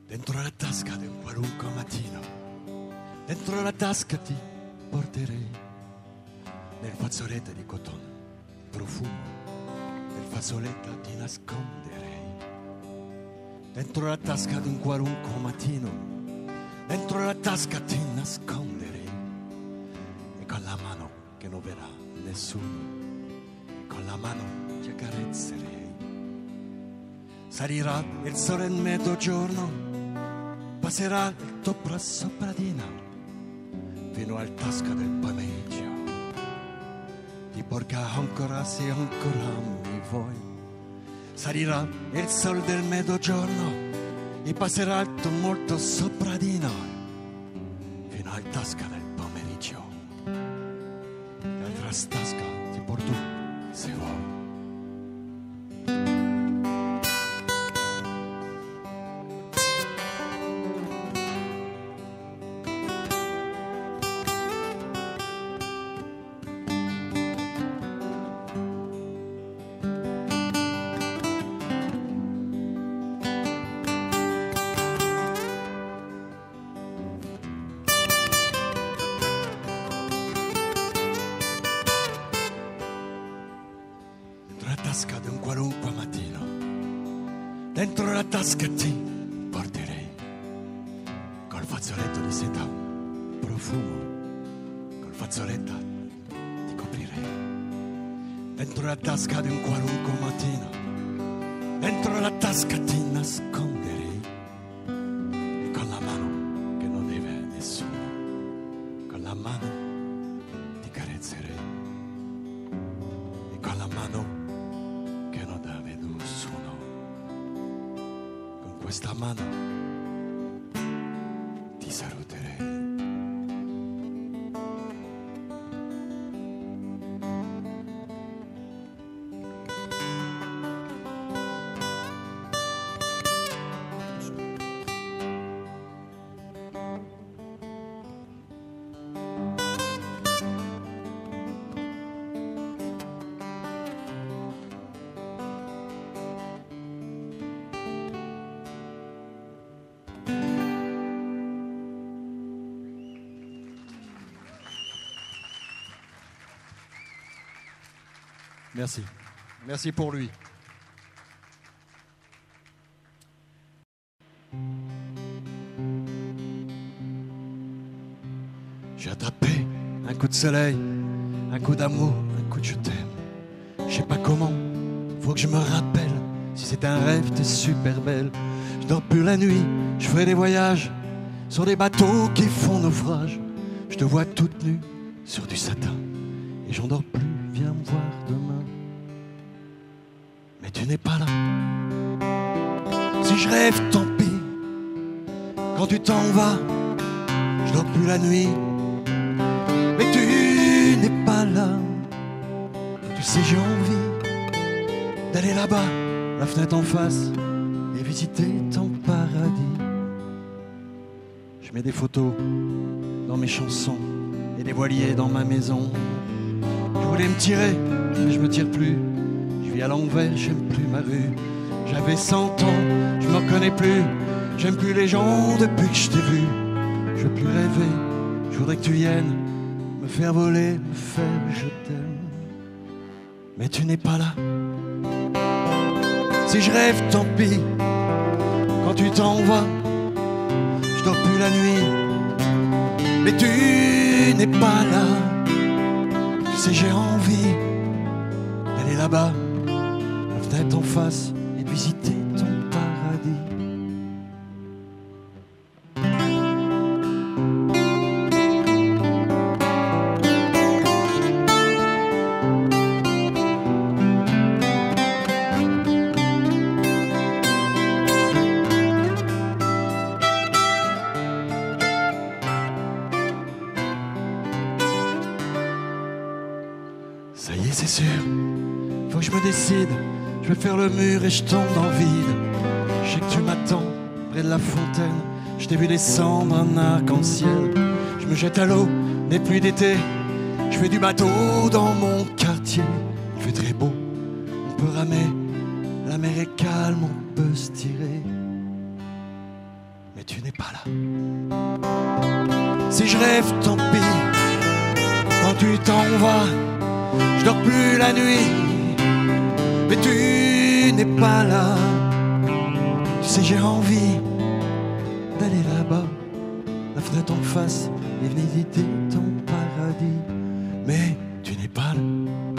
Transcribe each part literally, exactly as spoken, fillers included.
Dentro la tasca di un qualunque mattino, dentro la tasca ti porterei, nel fazzoletto di cotone, profumo, nel fazzoletto ti nasconderei. Dentro la tasca di un qualunque mattino, dentro la tasca ti nasconderei, e con la mano che non verrà nessuno, e con la mano ti accarezzerei. Salirà il sole in mezzogiorno, passerà il tuo sopradino fino al tasca del pomeriggio. Ti porga ancora se ancora mi vuoi. Salirà il sole del mezzogiorno e passerà il tuo molto sopradino fino al tasca del pomeriggio. L'altra tasca ti porto se vuoi. Tasca di un qualunque mattino, dentro la tasca ti porterei, col fazzoletto di seta, profumo, col fazzoletto ti coprirei. Dentro la tasca di un qualunque mattino, dentro la tasca ti nasconderei, e con la mano che non deve nessuno, con la mano ti carezzerei, e con la mano questa mano ti saluterei. Merci. Merci pour lui. J'ai attrapé un coup de soleil, un coup d'amour, un coup de je t'aime. Je sais pas comment, faut que je me rappelle. Si c'est un rêve, t'es super belle. Je dors plus la nuit, je fais des voyages sur des bateaux qui font naufrage. Je te vois toute nue sur du satin et j'en dors plus. Viens me voir demain, mais tu n'es pas là. Si je rêve, tant pis. Quand tu t'en vas, je dors plus la nuit, mais tu n'es pas là. Tu sais, j'ai envie d'aller là-bas, la fenêtre en face, et visiter ton paradis. Je mets des photos dans mes chansons et des voiliers dans ma maison. Je voulais me tirer, mais je me tire plus. Je vis à l'envers, j'aime plus ma rue. J'avais cent ans, je me reconnais plus. J'aime plus les gens depuis que je t'ai vu. Je veux plus rêver, je voudrais que tu viennes me faire voler, me faire je t'aime. Mais tu n'es pas là. Si je rêve, tant pis. Quand tu t'en vas, je dors plus la nuit. Mais tu n'es pas là. Tu sais, j'ai envie d'aller là-bas, la fenêtre en face, et de visiter ton paradis. Ça y est, c'est sûr, faut que je me décide. Je vais faire le mur et je tombe dans le vide. Je sais que tu m'attends près de la fontaine. Je t'ai vu descendre un arc-en-ciel. Je me jette à l'eau, des pluies d'été. Je fais du bateau dans mon quartier. Il fait très beau, on peut ramer. La mer est calme, on peut se tirer. là. Si je rêve, tant pis. Quand tu t'en vas, je dors plus la nuit. Mais tu n'es pas là. Tu sais, j'ai envie d'aller là-bas, la fenêtre en face, et visiter ton paradis. Mais tu n'es pas là.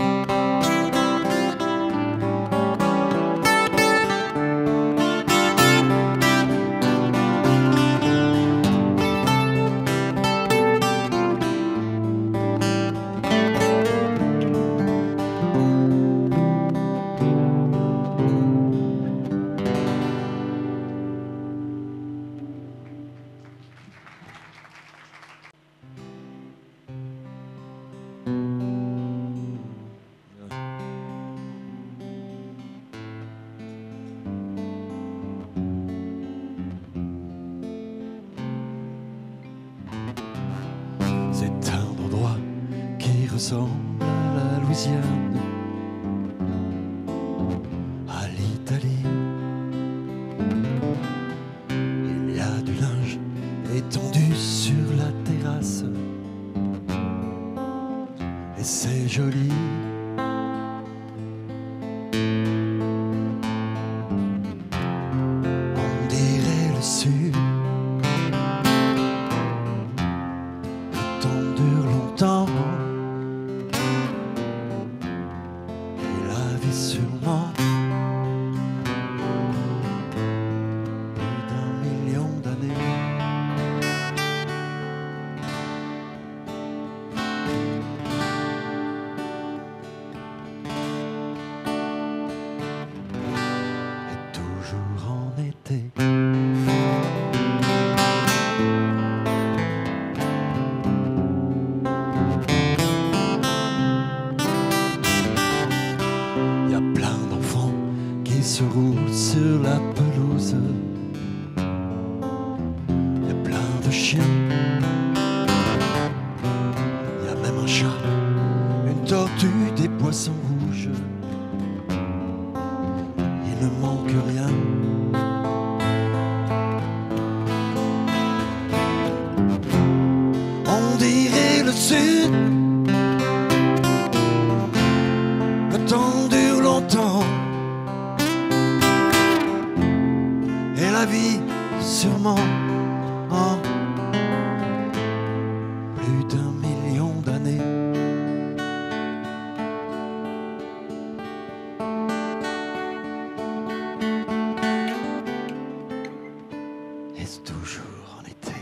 C'est un endroit qui ressemble à la Louisiane, à l'Italie. Il y a du linge étendu sur la terrasse, et c'est joli. On dirait le sud. Dure longtemps, et la vie sûrement plus d'un million d'années. Et toujours en été. Se roule sur la pelouse. Il y a plein de chiens. Il y a même un chat, une tortue, des poissons rouges. Il ne manque rien. On dirait le sud. Le temps dure longtemps. Et la vie, sûrement, en plus d'un million d'années. Est-ce toujours en été?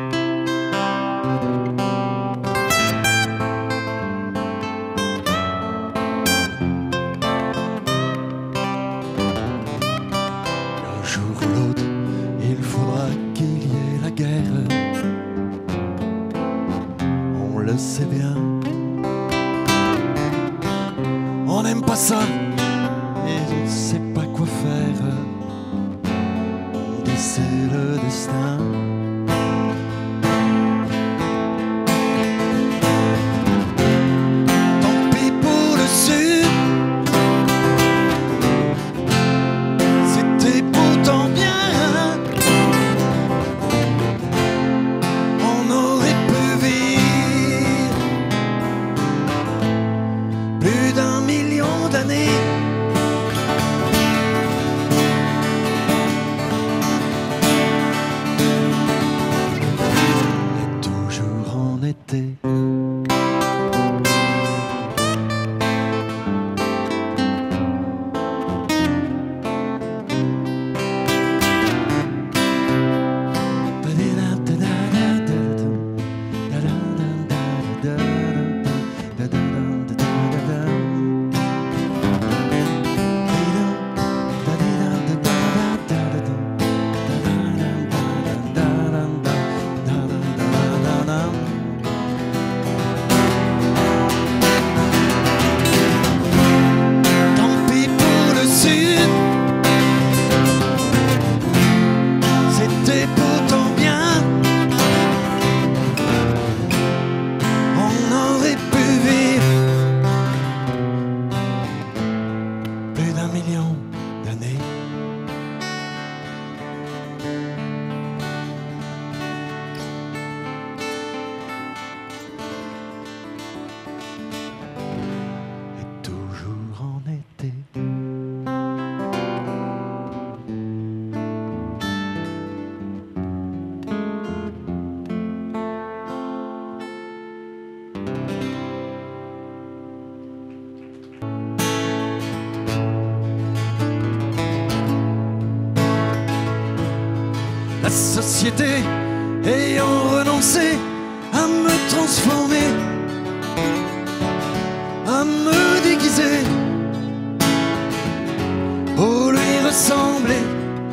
Un jour ou l'autre, il faudra qu'il y ait la guerre. On le sait bien. On n'aime pas ça, et on ne sait pas quoi faire. On dit c'est le destin. Tant pis pour le sud. C'était pourtant bien. On aurait pu vivre plus d'un million d'années. société, ayant renoncé à me transformer, à me déguiser pour lui ressembler.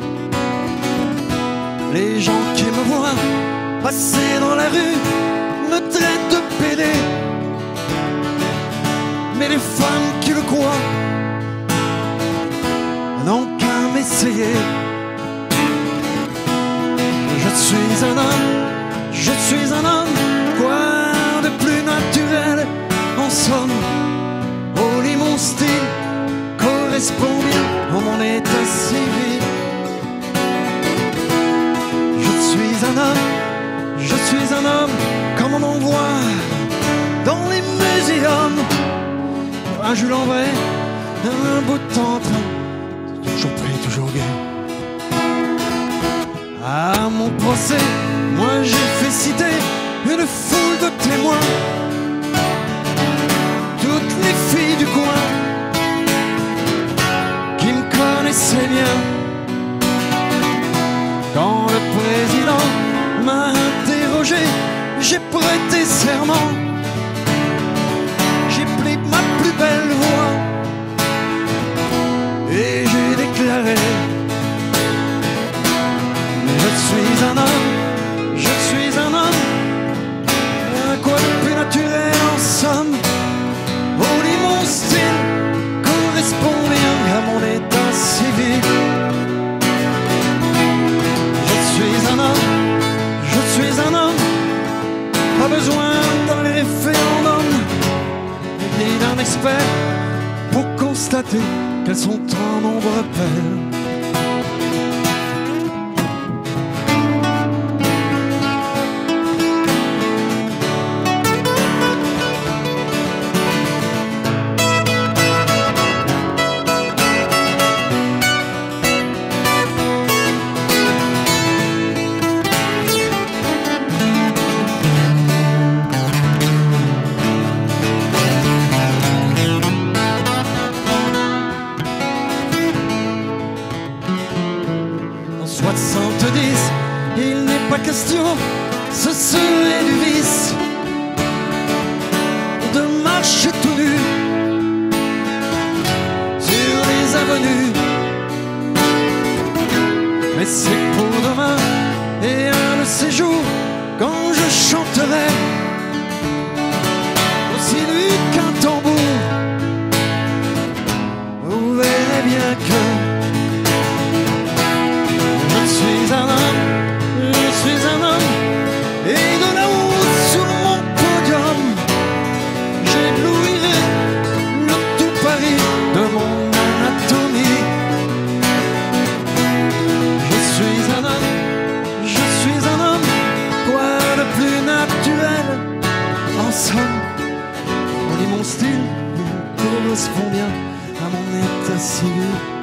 Les gens qui me voient passer dans la rue me traitent de pédé, mais les femmes qui le croient n'ont qu'à m'essayer. Je suis un homme, je suis un homme, quoi de plus naturel en somme. Oh, lit mon style correspond bien à mon état civil. Je suis un homme, je suis un homme, comme on en voit dans les muséums. Un Jules en vrai, un bout de temps, toujours pris, toujours gai. À mon procès, moi j'ai fait citer une foule de témoins, toutes les filles du coin qui me connaissaient bien. Quand le président m'a interrogé, j'ai prêté serment, j'ai pris ma plus belle voix et j'ai déclaré: je suis un homme, je suis un homme, quoi de plus naturel en somme. Oh, lit mon style correspond bien à mon état civil. Je suis un homme, je suis un homme, pas besoin d'un référendum ni d'un expert pour constater qu'elles sont en nombre pair. soixante-dix, il n'est pas question, ce serait du vice de marcher tout nu sur les avenues. Mais c'est pour demain et un de ces jours quand je chanterai aussi nu qu'un tambour. Vous verrez bien que je suis un homme, je suis un homme, et de là-haut sur mon podium, j'éblouirai le tout Paris de mon anatomie. Je suis un homme, je suis un homme, quoi de plus naturel en somme. On lit mon style, il correspond bien à mon état civil.